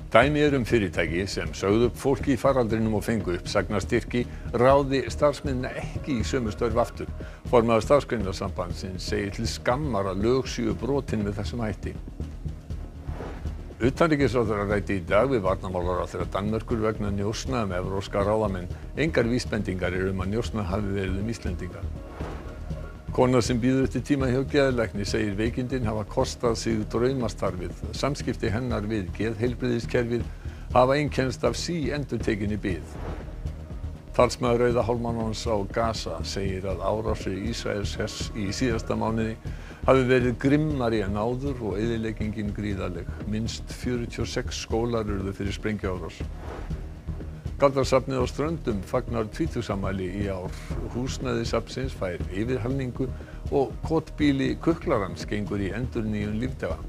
Dæmi fyrirtæki sem sögðu upp fólki í faraldrinum og fengu uppsagnarstyrki ráði starfsmennina ekki í sömu störf aftur. Formaður Starfsgreinasambandsins segir til skammar að lög séu brotin með þessum hætti. Utanríkisráðherra ræddi í dag við varnarmálaráðherra Danmerkur vegna njósna evrópska ráðamenn. Engar vísbendingar eru að njósna hafi verið Íslendinga. Kona sem bíður eftir tíma hjá geðlækni segir veikindin hafa kostað sig draumastarfið. Samskipti hennar við geðheilbrigðiskerfið hafa einkennst af síendurtekinni bið. Talsmaður Rauða hálfmánans á Gaza segir að árásir Ísraelshers í síðasta mánuði hafi verið grimmari en áður og eyðileggingin gríðarleg. Minnst 46 skólar urðu fyrir sprengjuárás. Galdrasafnið á Ströndum fagnar tvítugsafmæli í ár. Húsnæði safnsins fær yfirhalningu og kotbíli Kuklarans gengur í endurnýjun lífdaga.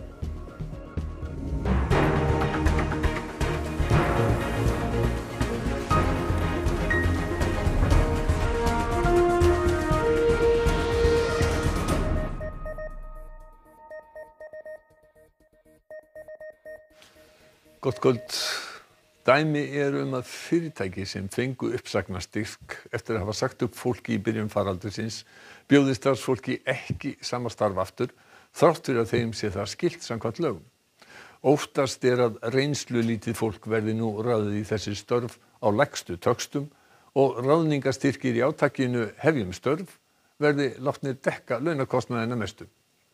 Gott kvöld. Dæmi að fyrirtæki sem fengu uppsagnarstyrk eftir að hafa sagt upp fólki í byrjun faraldursins bjóði starfsfólki ekki sama starf aftur þrátt fyrir að þeim sé það skylt samkvæmt lögum. Óttast að reynslulítið fólk verði nú ráðið í þessi störf á lægstu töxtum og ráðningarstyrkir í átakinu Hefjum störf verði látnir dekka launakostnaðina mestu.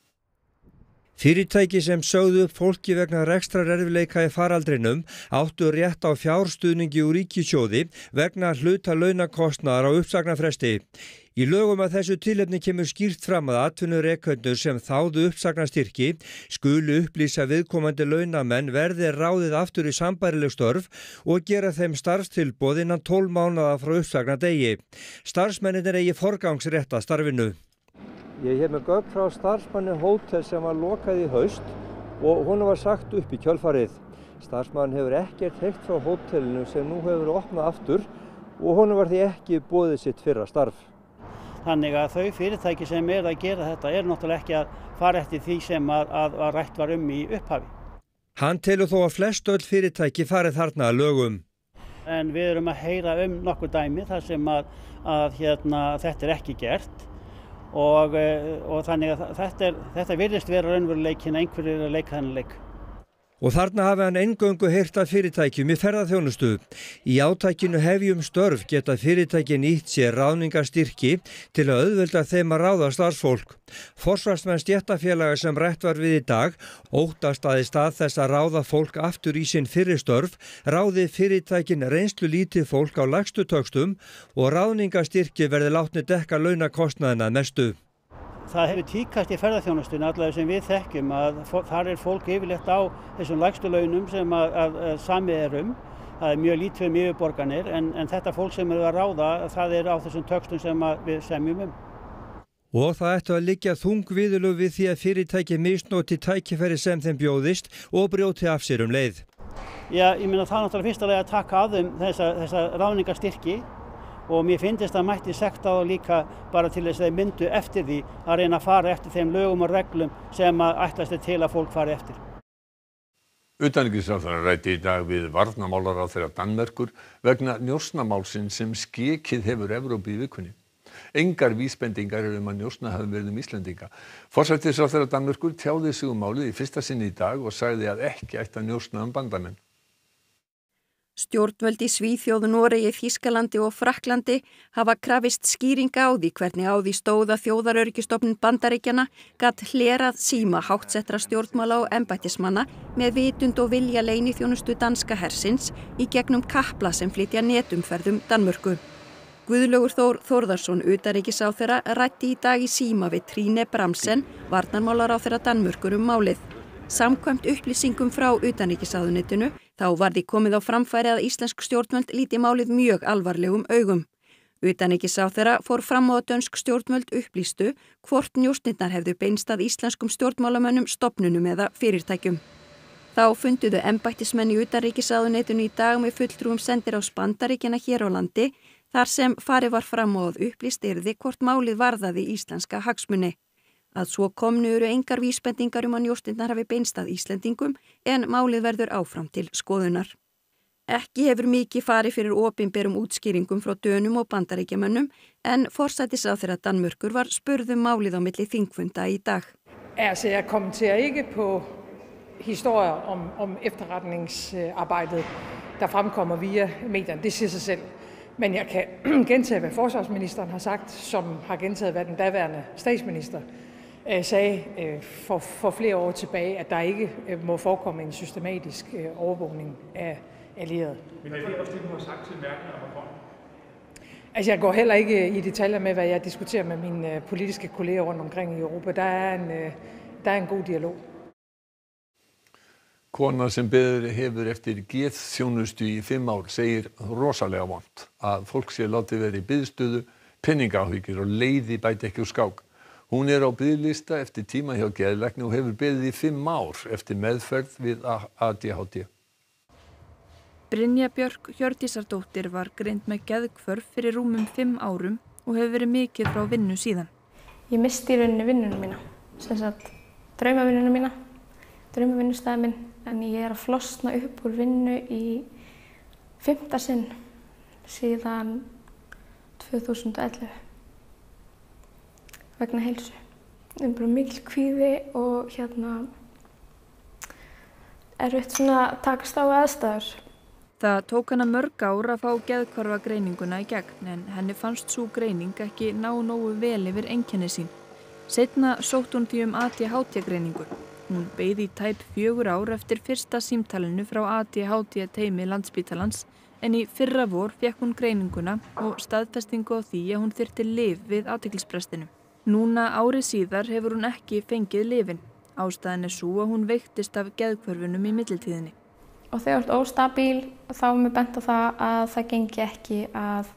Fyrirtæki sem sögðu upp fólki vegna rekstrarerfiðleika í faraldrinum áttu rétt á fjárstuðningi úr ríkissjóði vegna hluta launakostnaðar á uppsagnarfresti. Í lögum að þessu tilefni kemur skýrt fram að atvinnurekendur sem þáðu uppsagnarstyrki skulu upplýsa viðkomandi launamenn verði ráðið aftur í sambærileg störf og gera þeim starfstilboð innan 12 mánaða frá uppsagnardegi. Starfsmennirnir eigi forgangsrétt að starfinu. Ég er með gögn frá starfsmanni hótels sem var lokað í haust og honum var sagt upp í kjölfarið. Starfsmann hefur ekkert heyrt frá hótelinu sem nú hefur opnað aftur og honum var því ekki boðið sitt fyrra starf. Þannig að þau fyrirtæki sem að gera þetta náttúrulega ekki að fara eftir því sem að rætt var í upphafi. Hann telur þó að flest öll fyrirtæki farið þarna að lögum. En við erum að heyra nokkur dæmi þar sem þetta er ekki gert. Og þannig að þetta virðist vera raunveruleikinn að einhverjir eru að leika þennan leik. Og þarna hafi hann eingöngu heyrt af fyrirtækjum í ferðaþjónustu. Í átakinu Hefjum störf geta fyrirtæki nýtt sér ráðningarstyrki til að auðvelda þeim að ráða starfsfólk. Forsvarsmenn stéttarfélaga sem rætt var við í dag óttast að í stað þess að ráða fólk aftur í sinn fyrri störf ráði fyrirtækin reynslulítið fólk á lægstu töxtum og ráðningarstyrki verði látni dekka launakostnaðina mestu. Það hefur tíðkast í ferðaþjónustunni allavega sem við þekkjum að þar fólk yfirleitt á þessum lægstu launum sem að samið Það er mjög lítið yfirborganir en þetta fólk sem að ráða það á þessum töxtum sem við semjum Og það ættu að liggja þung viðurlög við því að fyrirtæki misnoti tækifæri sem þeim bjóðist og brjóti af sér leið. Já, ég meina það náttúrulega fyrst að taka af þeim þessa ráðningarstyrki og mér finnst að mætti sekta þá líka bara til þess að þeir myndu eftir því að reyna að fara eftir þeim lögum og reglum sem ætlast til að fólk fari eftir. Utanríkisráðherra ræddi í dag við varnarmálaráðherra Danmerkur vegna njósnamálsins sem skekið hefur Evrópu í vikunni. Engar vísbendingar eru að njósna hafi verið Íslendinga. Forsætisráðherra Danmerkur tjáði sig málið í fyrsta sinn í dag og sagði að ekki ætti að njósna bandamenn. Stjórnvöld í Svíþjóð, Noregi, Þýskalandi og Frakklandi hafa krafist skýringa á því hvernig á því stóð að þjóðaröryggisstofnun Bandaríkjanna gat hlerað síma háttsettra stjórnmála og embættismanna með vitund og vilja leyniþjónustu danska hersins í gegnum kapla sem flytja netumferðum Danmörku. Guðlaugur Þór Þórðarson, utanríkisráðherra, ræddi í dag í síma við Trine Bramsen, varnarmálaráðherra Danmörkur málið. Samkvæmt upplýsingum frá utanríkisráðuneytinu þá var því komið á framfæri að íslensk stjórnvöld líti málið mjög alvarlegum augum. Utanríkisráðherra fór fram á að dönsk stjórnvöld upplýstu hvort njósnirnar hefðu beinst að íslenskum stjórnmálamönnum, stofnunum eða fyrirtækjum. Þá funduðu embættismenn í utanríkisráðuneytinu í dag með fulltrúum sendiráðs Bandaríkjanna hér á landi þar sem farið var fram á að upplýst yrði hvort málið varðaði íslenska hagsmuni. Að svo komnu eru engar vísbendingar að njósnirnar hafi beinst að Íslendingum en málið verður áfram til skoðunar. Ekki hefur mikið farið fyrir opinberum útskýringum frá Dönum og Bandaríkjamönnum en forsætisráðherra Danmerkur var spurð málið á milli þingfunda í dag. Altså, jeg kommenterer ikke på historier om efterretningsarbejdet, der fremkommer via medierne. Det siger sig selv. Men jeg kan gentage, hvad forsvarsministeren har sagt, som har gentaget, hvad den daværende statsminister sagde for flere år tilbage, at der ikke må forekomme en systematisk overvågning af allierede. Men er det også det, du har sagt til Merkel og Macron? Altså, jeg går heller ikke i detaljer med, hvad jeg diskuterer med mine politiske kolleger rundt omkring i Europa. Der er en god dialog. Kona sem beðið hefur eftir geðþjónustu í 5 ár segir rosalega vont að fólk sé látið vera í biðstöðu, peningaáhyggjur og leiði bæti ekki úr skák. Hún á biðlista eftir tíma hjá geðlækni og hefur beðið í 5 ár eftir meðferð við ADHD. Brynja Björk Hjördísardóttir var greind með geðhvörf fyrir rúmum 5 árum og hefur verið mikið frá vinnu síðan. Ég missti í rauninni vinnuna mína, sem sagt draumavinnuna mína, draumavinnustæði minn. En ég að flosna upp úr vinnu í 5. sinn síðan 2011 vegna heilsu. Það bara mikil kvíði og erfitt svona að takast á aðstæður. Það tók hana mörg ár að fá geðhvarfagreininguna í gegn en henni fannst sú greining ekki ná nógu vel yfir einkenni sín. Seinna sótti hún því ADHD-greiningu. Hún beið í tæp 4 ár eftir fyrsta símtalinu frá ADHD teymi Landspítalans en í fyrra vor fékk hún greininguna og staðfestingu á því að hún þyrfti lyf við athyglisbrestinum. Núna ári síðar hefur hún ekki fengið lyfin. Ástæðan sú að hún veiktist af geðhvörfunum í millitíðinni. Og þegar þú ert óstabíl þá er mér bent á það að það gengi ekki að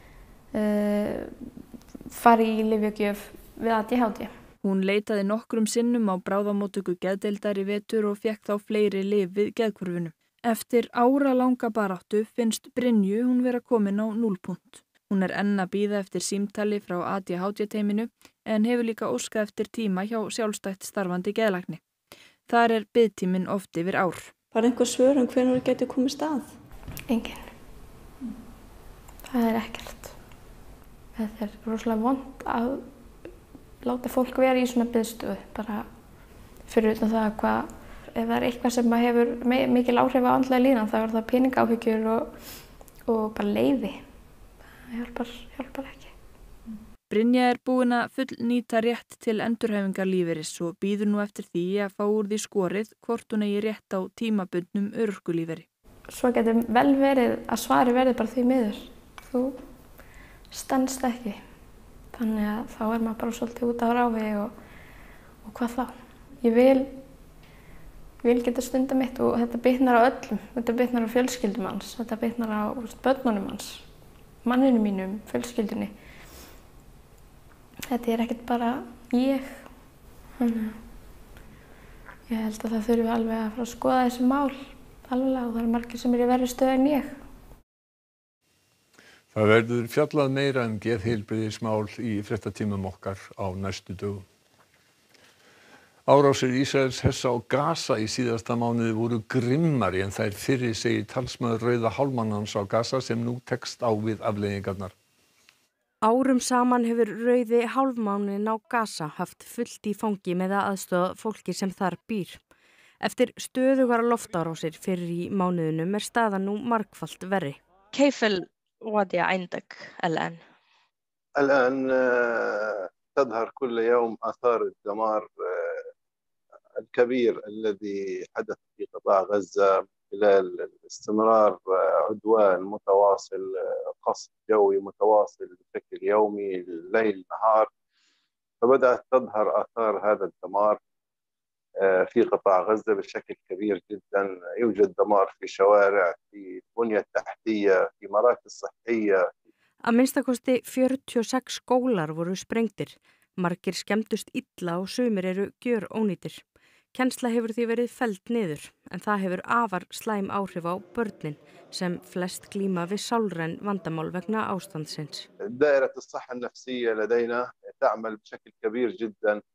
fara í lyfjagjöf við ADHD. Hún leitaði nokkrum sinnum á bráðamóttöku geðdeildar í vetur og fékk þá fleiri lyf við geðhvörfunum. Eftir áralanga baráttu finnst Brynju hún vera komin á núllpunkt. Hún enn að bíða eftir símtali frá ADHD-teyminu en hefur líka óskað eftir tíma hjá sjálfstætt starfandi geðlækni. Þar biðtíminn oft yfir ár. Var einhver svör hvenær þú gæti komið stað? Engin. Það ekkert. Þetta rosalega vont að láta fólk vera í svona biðstöðu, bara fyrir utan það ef það eitthvað sem hefur mikil áhrif á andlega líðan, þá það peningaáhyggjur og bara leiði. Það hjálpar ekki. Brynja búin að fullnýta rétt til endurhæfingarlífeyris og bíður nú eftir því að fá úr því skorið hvort hún eigi rétt á tímabundnum örorkulífeyri. Svo getur vel verið að svari verði bara því miður. Þú stenst ekki. Þannig að þá maður bara svolítið út á ráfi og hvað þá. Ég vil geta stunda mitt og þetta bitnar á öllum. Þetta bitnar á fjölskyldum hans, þetta bitnar á börnunum hans, manninu mínum, fjölskyldunni. Þetta ekkert bara ég. Þannig að ég held að það þurfi alveg að fara að skoða þessi mál alveg og það margir sem í verri stöðu en ég. Það verður fjallað meira geðheilbrigðismál í fréttatímum okkar á næstu dögum. Árásir Ísraels hers á Gaza í síðasta mánuði voru grimmari en þær fyrri, segir talsmaður Rauða hálfmánans á Gaza sem nú tekst á við afleiðingarnar. Árum saman hefur Rauði hálfmáninn á Gaza haft fullt í fangi með að aðstoða fólki sem þar býr. Eftir stöðugar loftárásir fyrir í mánuðinum staðan nú margfalt verri. وضع عندك الآن؟ الآن تظهر كل يوم آثار الدمار الكبير الذي حدث في قطاع غزة خلال استمرار عدوان متواصل، قصف جوي متواصل بشكل يومي ليل نهار، فبدأت تظهر آثار هذا الدمار في قطاع غزة بشكل كبير جدا. يوجد دمار في شوارع، في بنية تحتية، في مراكز صحية. Að minnstakosti 46 skólar voru sprengdir. Margir skemmdust illa og sumir eru gjörónýtir. Kennsla hefur því verið felld niður, en það hefur afar slæm áhrif á börnin sem flest glíma við sálræn vandamál vegna ástandsins. دائرة الصحة النفسية لدينا تعمل بشكل كبير جدا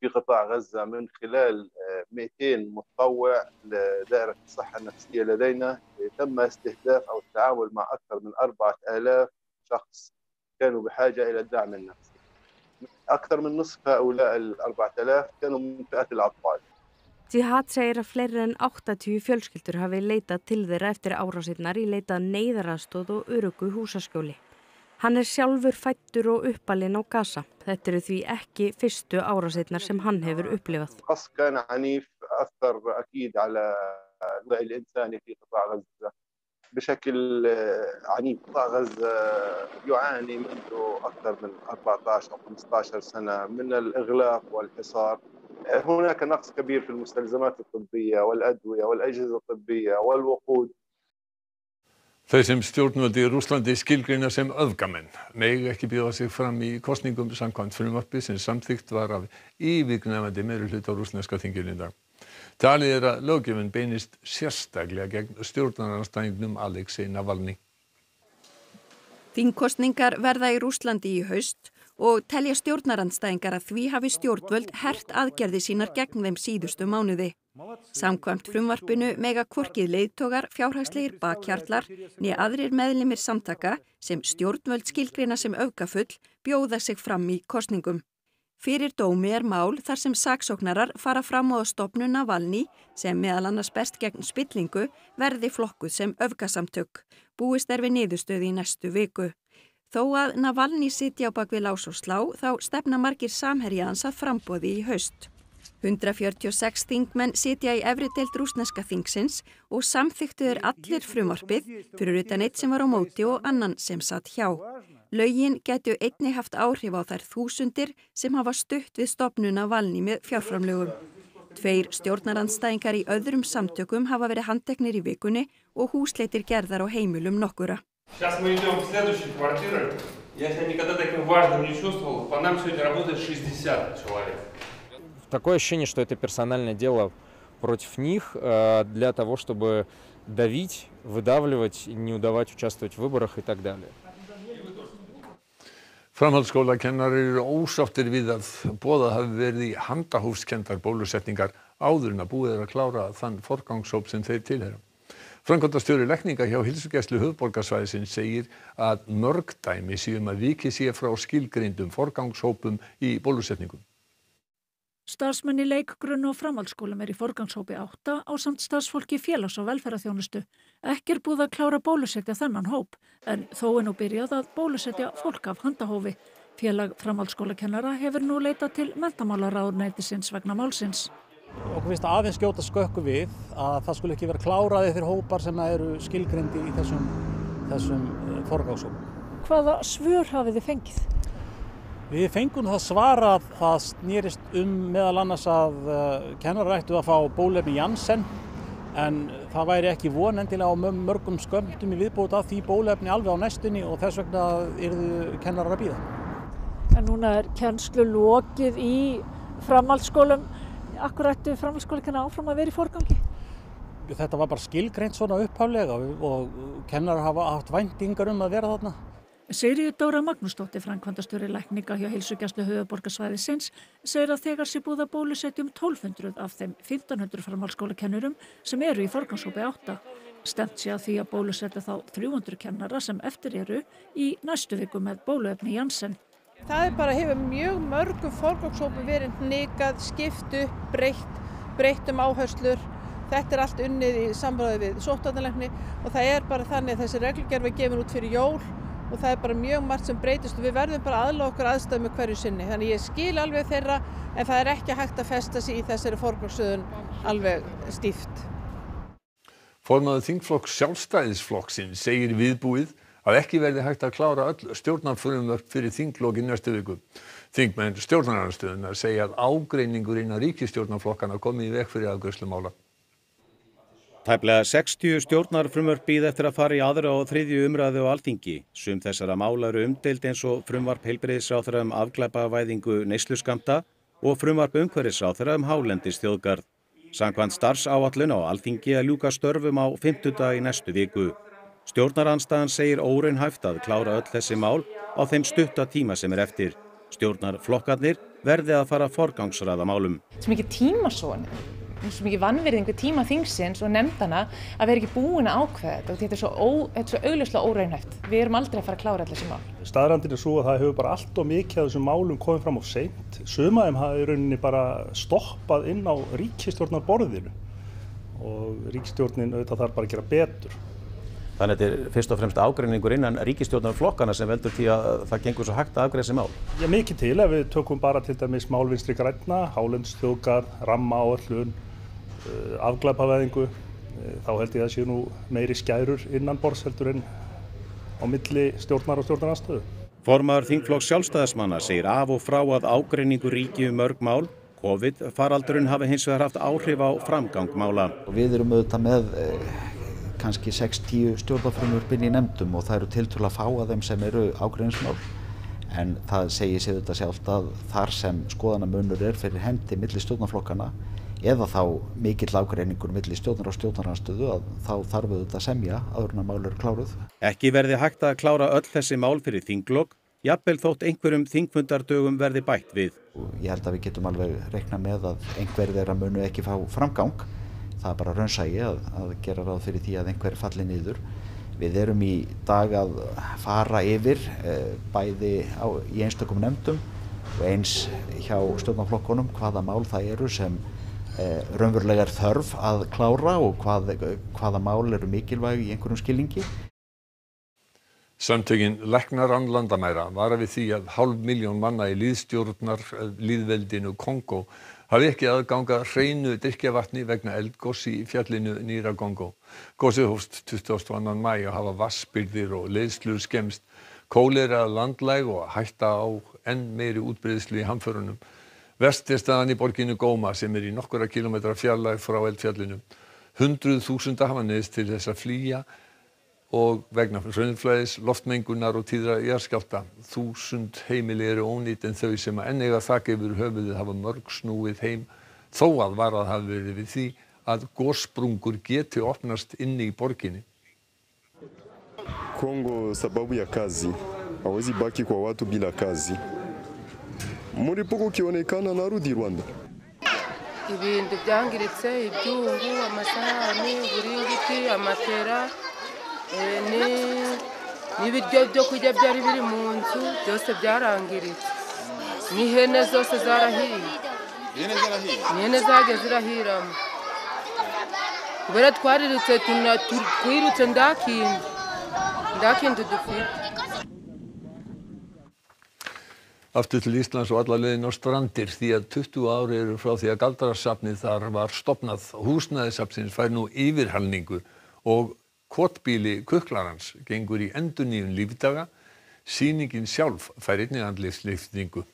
في قطاع غزة من خلال 200 متطوع لدائرة الصحة النفسية لدينا. تم استهداف أو التعامل مع أكثر من 4000 شخص كانوا بحاجة إلى الدعم النفسي. أكثر من نصف هؤلاء ال 4000 كانوا من فئة الأطفال. Jihad segir að fleiri en 80 fjölskyldur hafi leitað til þeirra eftir árásirnar í leitað neyðaraðstoð og öruggu húsaskjóli. Hann sjálfur fæddur og uppalinn á Gaza. Þetta eru því ekki fyrstu árásirnar sem hann hefur upplifað. القصف كان عنيف، أثر أكيد على الوعي الإنساني في قطاع غزة بشكل عنيف. قطاع غزة يعاني منذ أكثر من 14 أو 15 سنة من الإغلاق والحصار. هناك نقص كبير في المستلزمات الطبية والأدوية والأجهزة الطبية والوقود. Þeir sem stjórnvöld í Rússlandi skilgreina sem öfgamenn mega ekki bjóða sig fram í kosningum samkvæmt frumvarpi sem samþykkt var af yfirgnæfandi meirihluta á rússneska þinginu í dag. Talið að löggjöfin beinist sérstaklega gegn stjórnarandstæðingnum Alexei Navalny. Þingkosningar verða í Rússlandi í haust og telja stjórnarandstæðingar að því hafi stjórnvöld hert aðgerði sínar gegn þeim síðustu mánuði. Samkvæmt frumvarpinu mega hvorki leiðtogar, fjárhagslegir bakhjarlar né aðrir meðlimir samtaka sem stjórnvöld skilgreina sem öfgafull bjóða sig fram í kosningum. Fyrir dómi mál þar sem saksóknarar fara fram á að stofnun Navalny, sem meðal annars berst gegn spillingu, verði flokkuð sem öfgasamtök. Búist við niðurstöðu í næstu viku. Þó að Navalny sitji á bak við lás og slá, þá stefna margir samherja hans að framboði í haust. 146 þingmenn sitja í efri deild rússneska þingsins og samþykktu þeir allir frumvarpið fyrir utan eitt sem var á móti og annan sem satt hjá. Lögin gætu einnig haft áhrif á þær þúsundir sem hafa stutt við stofnun Navalny með fjárframlögum. 2 stjórnarandstæðingar í öðrum samtökum hafa verið handteknir í vikunni og húsleitir gerðar á heimilum nokkura. Сейчас мы идем в следующую квартиру. Я себя никогда таким важным не чувствовал. По нам сегодня работает 60 человек. Такое ощущение, что это персональное дело против них для того, чтобы давить, выдавливать, не давать участвовать в выборах и так далее. Framhaldsskólakennarar eru ósáttir við að boðað hafi verið í handahófskenndar bólusetningar áður en að búið að klára þann forgangshóp sem þeir tilheyra. Framkvæmdastjóri lækninga hjá Heilsugæslu höfuðborgarsvæðisins segir að mörg dæmi séu að vikið sé frá skilgreindum forgangshópum í bólusetningum. Starfsmenn í leik-, grunn- og framhaldsskólum í forgangshópi 8 ásamt starfsfólki félags- og velferðarþjónustu. Ekki búið að klára bólusetja þennan hóp, en þó nú byrjað að bólusetja fólk af handahófi. Félag framhaldsskólakennara hefur nú leitað til menntamálaráðuneytisins vegna málsins. Okkur finnst aðeins skjóta skökku við að það skulle ekki vera kláraði þeir hópar sem eru skilgreindir í þessum forgangshópum. Hvaða svör hafið þið fengið? Við fengum það svar að það snýrist meðal annars að kennarar ættu að fá bóluefni Janssen, en það væri ekki von endilega á mörgum skömmtum í viðbót af því bóluefni alveg á næstunni og þess vegna yrðu kennarar að bíða. En núna kennslu lokið í framhaldsskólum. Akkur ættu framhaldsskólakennarar áfram að vera í forgangi? Þetta var bara skilgreint svona upphaflega og kennarar hafa haft væntingar að vera þarna. Sigríður Dóra Magnúsdóttir, framkvæmdastjóri lækninga hjá Heilsugæslu höfuðborgarsvæðisins, segir að þegar sé búið að bólusetja 1200 af þeim 1500 framhaldsskólakennurum sem eru í forgangshópi 8. Stefnt sé að því að bólusetja þá 300 kennara sem eftir eru í næstu viku með bóluefni Janssen. Það bara hefur mjög mörgum forgangshópum verið hnikað, skipt upp, breytt áherslur. Þetta allt unnið í samráði við sóttvarnalækni og það bara þannig að þessi reglugerð var gefin út fyrir jól. Og það bara mjög margt sem breytist og við verðum bara aðlaga okkur aðstæðum með hverju sinni. Þannig ég skil alveg þeirra en það ekki hægt að festa sig í þessari forgangsröðun alveg stíft. Formaður þingflokks Sjálfstæðisflokksins segir viðbúið að ekki verði hægt að klára öll stjórnarfrumvörp fyrir þinglok í næstu viku. Þingmenn stjórnarandstöðunnar segja að ágreiningur innan ríkisstjórnarflokkana komi í veg fyrir afgreiðslu mála. Tæplega 60 stjórnarfrumvörp bíða eftir að fara í aðra og þriðju umræðu á Alþingi. Sum þessara mála eru umdeild eins og frumvarp heilbrigðisráðherra afglæpavæðingu neysluskammta og frumvarp umhverfisráðherra hálendisþjóðgarð. Samkvæmt starfsáætlun á Alþingi að ljúka störfum á fimmtudag í næstu viku. Stjórnarandstaðan segir óraunhæft að klára öll þessi mál á þeim stutta tíma sem eftir. Stjórnarflokkarnir verði að fara forgangsraða málum. Svo mikið tímasóun, svo mikið vanvirðing við tíma þingsins og nefndana að vera ekki búin að ákveða þetta og þetta er svo augljóslega óraunhæft. Við erum aldrei að fara að klára allir þessi mál. Staðreyndin er svo að það hefur bara allt of mikið af þessum málum komið fram of seint. Suma af þeim hafa í rauninni bara stoppað inn á ríkisstjórnarborðinu og ríkisstjórnin auðvitað þarf bara að gera betur. Þannig að þetta er fyrst og fremst ágreiningur innan ríkisstjórnarflokkana sem veldur því að það gengur svo hægt að afgreiða þessi mál. Já, mikið til ef við tökum bara til dæmis mál Vinstri grænna, hálendisþjóðgarð, rammaáætlun, afglæpavæðingu, þá held ég að séu nú meiri skærur innan borðs heldur en á milli stjórnar og stjórnarandstöðu. Formaður þingflokks Sjálfstæðismanna segir af og frá að ágreiningur ríki mörg mál. COVID-faraldurinn hafi hins vegar haft áhrif á framgang mála. Við erum auðvitað með kannski 6-10 stjórnarfrumvörp inn í nefndum og það eru tiltölulega fá af þeim sem eru ágreiningsmál. En það segir sig auðvitað sjálft að þar sem skoðanamunur er fyrir hendi milli stjórnarflokkana eða þá mikill ágreiningur milli stjórnar og stjórnarandstöðu að þá þarf auðvitað að semja áður en að mál eru kláruð. Ekki verði hægt að klára öll þessi mál fyrir þinglok, jafnvel þótt einhverjum þingfundardögum verði bætt við. Ég held að við getum alveg reiknað með að einhver þeirra munu ekki fá framgang. Það er bara raunsæi að gera ráð fyrir því að einhver falli niður. Við erum í dag að fara yfir bæði í einstökum nefndum og eins hjá stjórnarflokkunum hvaða mál það eru sem raunverulega er þörf að klára og hvaða mál eru mikilvæg í einhverjum skilningi. Samtökin Læknar án landamæra vara við því að 500.000 manna í lýðveldinu Kongó hafi ekki aðgang að hreinu drykkjarvatni vegna eldgoss í fjallinu Nýra Kongó. Gossið hófst 22. maí og hafa vatnsbirgðir og leiðslur skemmst. Kólera landlæg og hætta á enn meiri útbreiðslu í hamförunum. Verst er staðan í borginu Goma sem er í nokkura kílómetra fjarlægð frá eldfjallinu. 100.000 hafa neyðst til þess að flýja og vegna hraunflæðis, loftmengunar og tíðra jarðskjálfta. 1000 heimili eru ónýt en þau sem enn eiga þak yfir höfuðið hafa mörg snúið heim þó að varað hafi verið við því að gossprungur geti opnast inni í borginni. Kongo sababu ya kazi. Hawezi baki kwa watu bila kazi. Mlipuko ukionekana narudi Rwanda. Ibintu byangiritse, ibyungu, amasahani, uburingiti, amatera, n'ibiryo byo kurya byari biri mu nzu byose byarangiritse. N'ihene zose zarahiye. Ihene zageze zirahiramo. Kubera twariritse twirutse ndakindi dufite. Aftur til Íslands og alla leiðin á Strandir því að 20 ár eru frá því að galdrasafnið þar var stofnað. Húsnæði safnsins fær nú yfirhalningu og kotbíli kuklarans gengur í endurnýjun lífdaga. Sýningin sjálf fær einnig andlitslyftingu.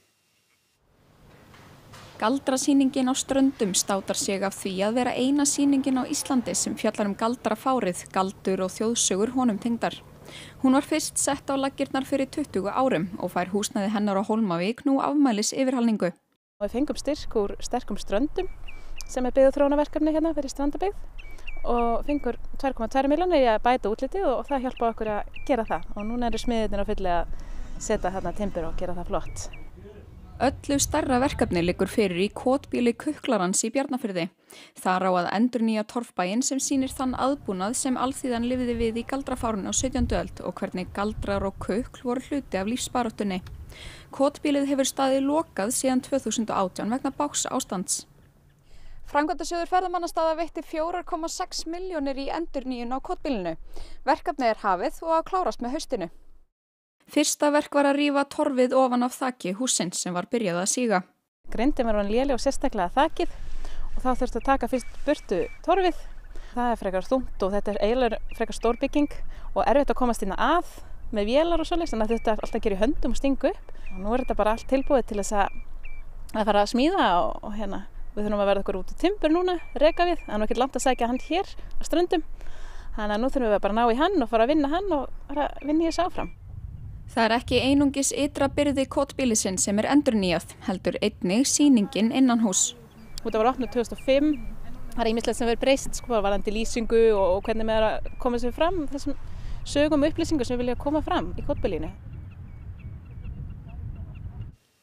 Galdrasýningin á Ströndum státar sig af því að vera eina sýningin á Íslandi sem fjallar galdrafárið, galdur og þjóðsögur honum tengdar. Hún var fyrst sett á laggirnar fyrir 20 árum og fær húsnæði hennar á Hólmavík nú afmælis yfirhalningu. Við fengum styrk úr sterkum Ströndum sem er byggðaþróunarverkefni hérna fyrir Strandabyggð og fengur 2,2 milljónir í að bæta útlitið og það hjálpa okkur að gera það. Og núna eru smiðirnir á fullu að setja hérna timbur og gera það flott. Öllu stærra verkefni liggur fyrir í kotbíli kuklarans í Bjarnarfirði. Þar á að endurnýja torfbæinn sem sýnir þann aðbúnað sem alþýðan lifði við í galdrafárinu á 17. öld og hvernig galdrar og kukl voru hluti af lífsbaráttunni. Kotbílið hefur staðið lokað síðan 2018 vegna bágs ástands. Framkvæmdasjóður ferðamannastaða veitti 4,6 milljónir í endurnýjun á kotbílinu. Verkefnið er hafið og að klárast með haustinu. Fyrsta verk var að rífa torfið ofan af þaki hússins sem var byrjað að síga. Grindin var orðin léleg og sérstaklega þakið og þá þurfti að taka fyrst burtu torfið. Það er frekar þungt og þetta er eiginlega frekar stór bygging og erfitt að komast inn að með vélar og svoleiðis, þannig að þetta er alltaf að gera í höndum og stinga upp. Og nú er þetta bara allt tilbúið til þess að fara að smíða og hérna við þurfum að verða okkur út í timbur núna, reka við. Það er nú ekkert langt að sækja hann hér á Ströndum. Þannig að nú þurfum við bara að ná í hann og fara að vinna hann og fara að vinna í þessu áfram. Það er ekki einungis ytra byrði kotbílisins sem er endurnýjað, heldur einnig sýningin innanhús. Þetta var opnað 2005, það er ýmislegt sem verið breyst, varðandi lýsingu og hvernig með að koma sér fram þessum sögum og upplýsingum sem við vilja koma fram í kotbílinu.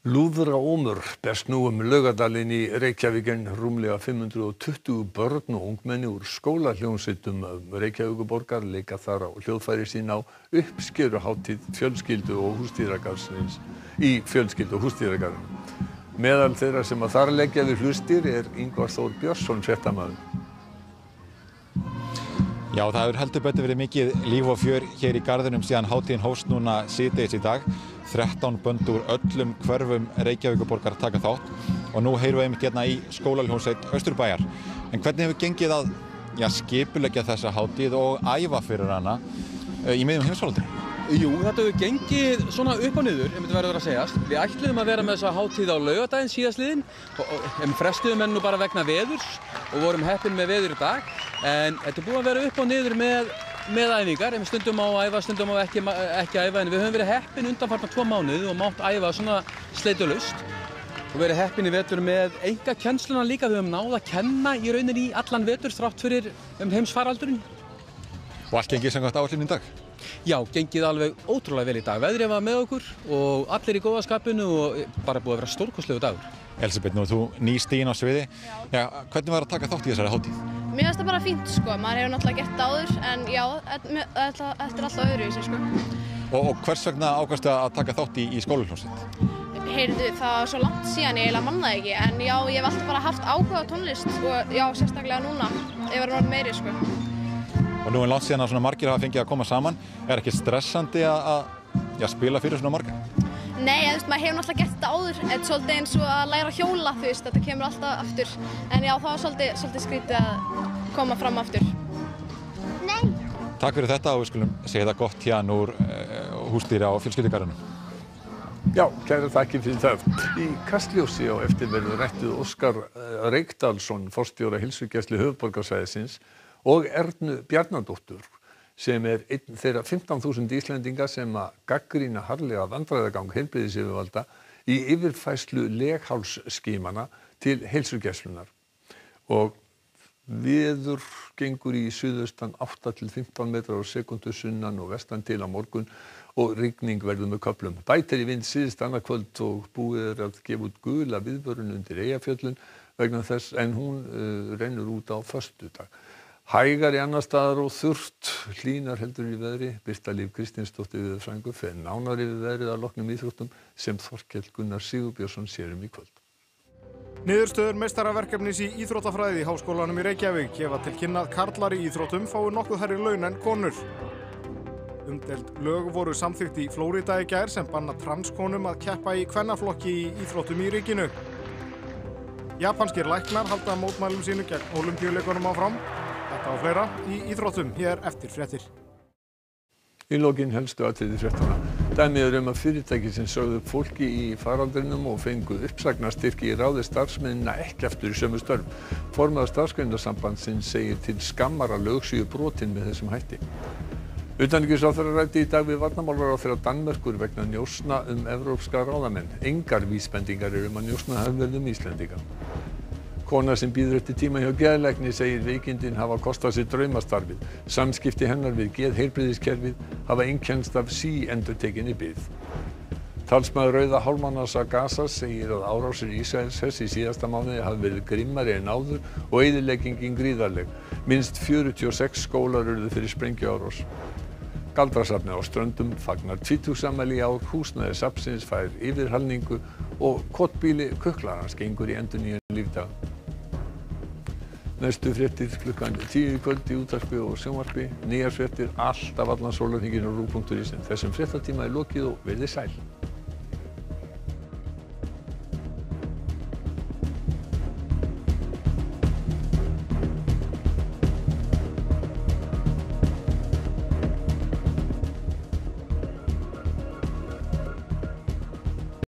Lúðraómur berst nú Laugardalinn í Reykjavík en rúmlega 520 börn og ungmenni úr skólahljómsveitum Reykjavíkurborgar leika þar á hljóðfæri sín á uppskeruhátíð fjölskyldu- og húsdýragarðsins í fjölskyldu- og húsdýragarðinum. Meðal þeirra sem þar leggja við hlustir Ingvar Þór Björnsson fréttamaður. Já, það hefur heldur betur verið mikið líf og fjör hér í garðinum síðan hátíðin hófst núna síðdegis í dag. 13 bönd úr öllum hverfum Reykjavíkurborgar taka þátt og nú heyrum við einmitt hérna í skólahljómsveit Austurbæjar. En hvernig hefur gengið að skipuleggja þessa hátíð og æfa fyrir hana í miðjum heimsfaraldri? Jú, þetta hefur gengið svona upp og niður, verður að segjast. Við ætluðum að vera með þessa hátíð á laugardaginn síðastliðinn og frestuðum henni nú bara vegna veðurs og vorum heppin með veður í dag. En þetta er búið að vera upp og niður með æfingar, stundum á að æfa, stundum á ekki æfa, en við höfum verið heppin undanfarna 2 mánuði og mátt æfa svona sleitulaust og verið heppin í vetur með einkakennsluna líka. Við höfum náð að kenna í rauninni í allan vetur þrátt fyrir heimsfaraldurinn. Og allt gengið samkvæmt áætlun í dag? Já, gengið alveg ótrúlega vel í dag. Veðrið var með okkur og allir í góða skapinu og bara búið að vera stórkostlegu dagur. Elisabeth, nú þú nýstigin á sviði. Já, hvernig var að taka þátt í þessari hátíð? Mér finnst það bara fínt, sko. Maður hefur náttúrulega gert það áður, en já, þetta er alltaf öðruvísi, sko. Og hvers vegna ákvaðstu að taka þátt í skólahljómsveit? Heyrðu, það var svo langt síðan, ég eiginlega man það ekki, en já, ég hef alltaf bara haft áhuga á tónlist og já, sérstaklega núna, ég var orðin meiri, sko. Og nú er langt síðan að svona margir hafa fengið að koma saman. Er ekki stressandi að spila fyrir svona marga? Nei, maður hefur náttúrulega gert þetta áður, þetta er svolítið eins og að læra að hjóla, þetta kemur alltaf aftur. En já, það var svolítið skrítið að koma fram aftur. Nei! Takk fyrir þetta og við skulum segja þetta gott hérna úr húsdýra og fjölskyldugarðinum. Já, kærar þakkir fyrir það. Í Kastljósi á eftir verður rætt við Óskar Reykdalsson, forstjóra heilsugæslu höfuðborgarsvæðisins, og Ernu Bjarnadóttur, sem einn þeirra 15.000 Íslendinga sem gagnrýna harðlega vandræðagang heilbrigðisyfirvalda í yfirfærslu leghálsskimana til heilsugæslunnar. Og veður gengur í suðaustan 8 til 15 metrar á sekúndu sunnan og vestan til á morgun og rigning verður með köflum. Bætir í vind síðst annað kvöld og búið að gefa út gula viðvörun undir Eyjafjöllum vegna þess en hún rennur út á föstudag. Hægari annars staðar og þurrt, hlýnar heldur í veðri. Birta Líf Kristinsdóttir veðurfræðingur fer nánar yfir veðrið að loknum íþróttum sem Þorkell Gunnar Sigurbjörnsson sér í kvöld. Niðurstöður meistaraverkefnis í íþróttafræði í Háskólanum í Reykjavík gefa til kynna að karlar í íþróttum fái nokkuð hærri laun en konur. Umdeild lög voru samþykkt í Flórída í gær sem banna transkonum að keppa í kvennaflokki í íþróttum í ríkinu. Japanskir læknar halda mótmælum sínu gegn Ólympíuleikunum áfram. Þetta og fleira í íþróttum hér eftir fréttir. Í lokin helstu atriði fréttanna. Dæmið að fyrirtæki sem sögðu upp fólki í faraldrinum og fengu uppsagnarstyrki í ráði starfsmennina ekki aftur í sömu störf. Formaður Starfsgreinasambandsins segir til skammar að lög séu brotin með þessum hætti. Utanríkisráðherra ræddi í dag við varnarmálaráðherra Danmerkur vegna njósna evrópska ráðamenn. Engar vísbendingar eru að njósna hafi verið Íslendinga. Kona sem bíður eftir tíma hjá geðlækni segir veikindin hafa kostað sér draumastarfið. Samskipti hennar við geðheilbrigðiskerfið hafa einkennst af síendurtekinni bið. Talsmaður Rauða hálfmánans að Gaza segir að árásir Ísraelshers í síðasta mánuði hafi verið grimmari en áður og eyðileggingin gríðarleg. Minnst 46 skólar urðu fyrir sprengjuárás. Galdrasafnið á Ströndum fagnar 20-afmæli í ár, húsnæði safnsins fær yfirhalningu og kotbíli kuklarans gengur í endurnýjun lífdaga. Næstu fréttir klukkan 10 í kvöld í útvarpi og sjónvarpi. Nýjar fréttir alltaf allan sólarhringinn á ruv.is. Þessum fréttatíma er lokið og verið sæl.